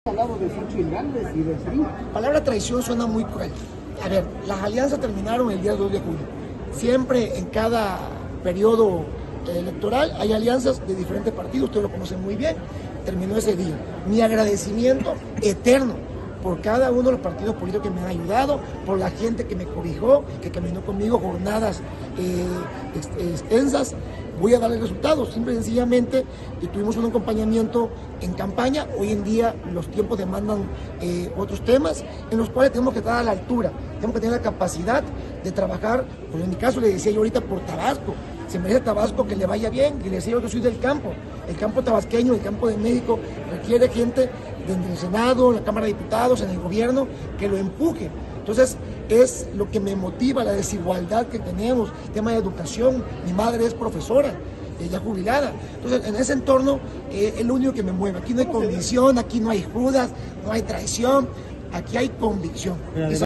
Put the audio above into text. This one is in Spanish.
Al lado de Xochitl Gálvez y del PRI. La palabra traición suena muy cruel. A ver, las alianzas terminaron el día 2 de julio. Siempre en cada periodo electoral hay alianzas de diferentes partidos, ustedes lo conocen muy bien. Terminó ese día. Mi agradecimiento eterno por cada uno de los partidos políticos que me han ayudado, por la gente que me cobijó, que caminó conmigo jornadas extensas. Voy a darle resultados, simple y sencillamente tuvimos un acompañamiento en campaña. Hoy en día los tiempos demandan otros temas en los cuales tenemos que estar a la altura, tenemos que tener la capacidad de trabajar, como en mi caso le decía yo ahorita por Tabasco. Se merece Tabasco que le vaya bien, y le decía yo que soy del campo. El campo tabasqueño, el campo de México requiere gente desde el Senado, en la Cámara de Diputados, en el gobierno, que lo empuje. Entonces es lo que me motiva, la desigualdad que tenemos, tema de educación. Mi madre es profesora, ya jubilada. Entonces en ese entorno es lo único que me mueve. Aquí no hay condición, aquí no hay Judas, no hay traición, aquí hay convicción.